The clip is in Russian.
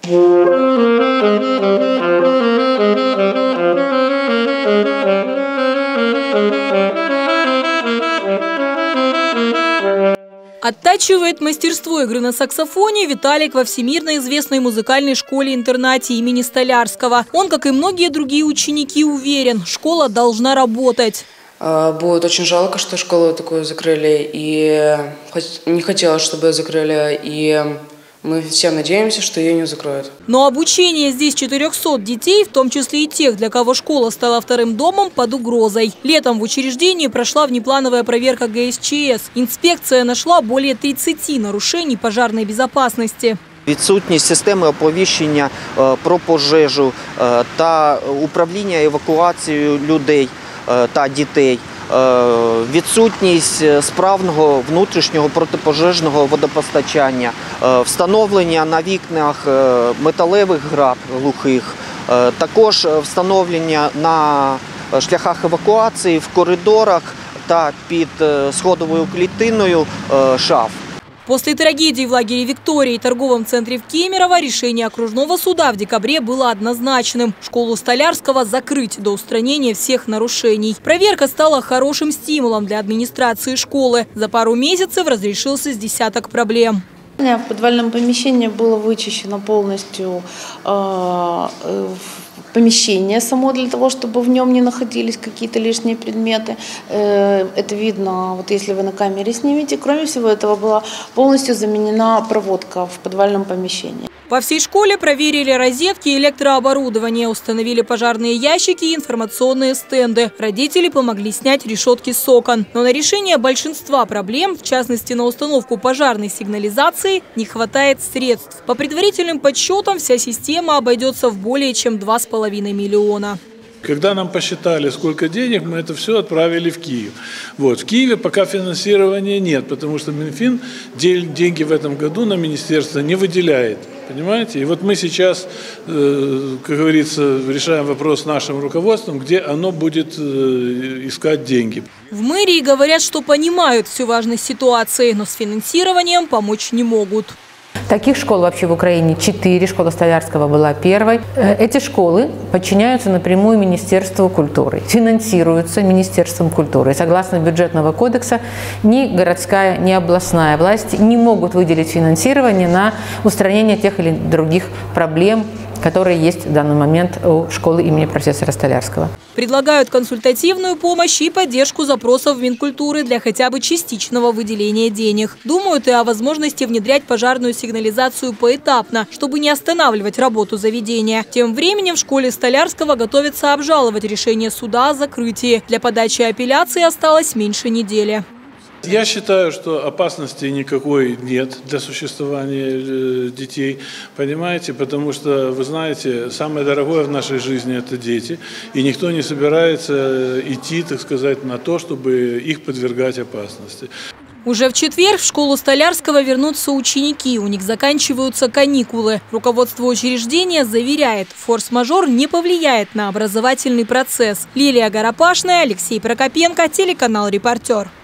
Оттачивает мастерство игры на саксофоне Виталик во всемирно известной музыкальной школе-интернате имени Столярского. Он, как и многие другие ученики, уверен, школа должна работать. Будет очень жалко, что школу такую закрыли, и не хотелось, чтобы ее закрыли, и мы все надеемся, что ее не закроют. Но обучение здесь 400 детей, в том числе и тех, для кого школа стала вторым домом, под угрозой. Летом в учреждении прошла внеплановая проверка ГСЧС. Инспекция нашла более 30 нарушений пожарной безопасности. Відсутність системи оповіщення про пожежу та управління евакуацією людей та дітей, відсутність справного внутрішнього протипожежного водопостачання, встановлення на вікнах металевих град глухих, також встановлення на шляхах евакуації в коридорах та під сходовою клітиною шаф. После трагедии в лагере «Виктория» и торговом центре в Кемерово решение окружного суда в декабре было однозначным. Школу Столярского закрыть до устранения всех нарушений. Проверка стала хорошим стимулом для администрации школы. За пару месяцев разрешился с десяток проблем. В подвальном помещении было вычищено полностью помещение само для того, чтобы в нем не находились какие-то лишние предметы. Это видно, вот если вы на камере снимете. Кроме всего этого была полностью заменена проводка в подвальном помещении. По всей школе проверили розетки и электрооборудование, установили пожарные ящики и информационные стенды. Родители помогли снять решетки с окон. Но на решение большинства проблем, в частности на установку пожарной сигнализации, не хватает средств. По предварительным подсчетам, вся система обойдется в более чем 2,5 миллиона. Когда нам посчитали, сколько денег, мы это все отправили в Киев. В Киеве пока финансирования нет, потому что Минфин деньги в этом году на министерство не выделяет. Понимаете? И вот мы сейчас, как говорится, решаем вопрос с нашим руководством, где оно будет искать деньги. В мэрии говорят, что понимают всю важность ситуации, но с финансированием помочь не могут. Таких школ вообще в Украине 4, школа Столярского была первой. Эти школы подчиняются напрямую Министерству культуры, финансируются Министерством культуры. Согласно бюджетного кодекса, ни городская, ни областная власть не могут выделить финансирование на устранение тех или других проблем, которые есть в данный момент у школы имени профессора Столярского. Предлагают консультативную помощь и поддержку запросов в Минкультуры для хотя бы частичного выделения денег. Думают и о возможности внедрять пожарную сигнализацию поэтапно, чтобы не останавливать работу заведения. Тем временем в школе Столярского готовятся обжаловать решение суда о закрытии. Для подачи апелляции осталось меньше недели. Я считаю, что опасности никакой нет для существования детей, понимаете, потому что, вы знаете, самое дорогое в нашей жизни – это дети, и никто не собирается идти, так сказать, на то, чтобы их подвергать опасности. Уже в четверг в школу Столярского вернутся ученики, у них заканчиваются каникулы. Руководство учреждения заверяет, форс-мажор не повлияет на образовательный процесс. Лилия Горопашная, Алексей Прокопенко, телеканал «Репортер».